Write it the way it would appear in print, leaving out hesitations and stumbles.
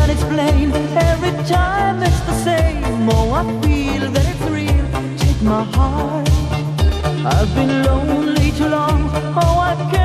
can't explain. Every time it's the same. Oh, I feel that it's real. Take my heart. I've been lonely too long. Oh, I can't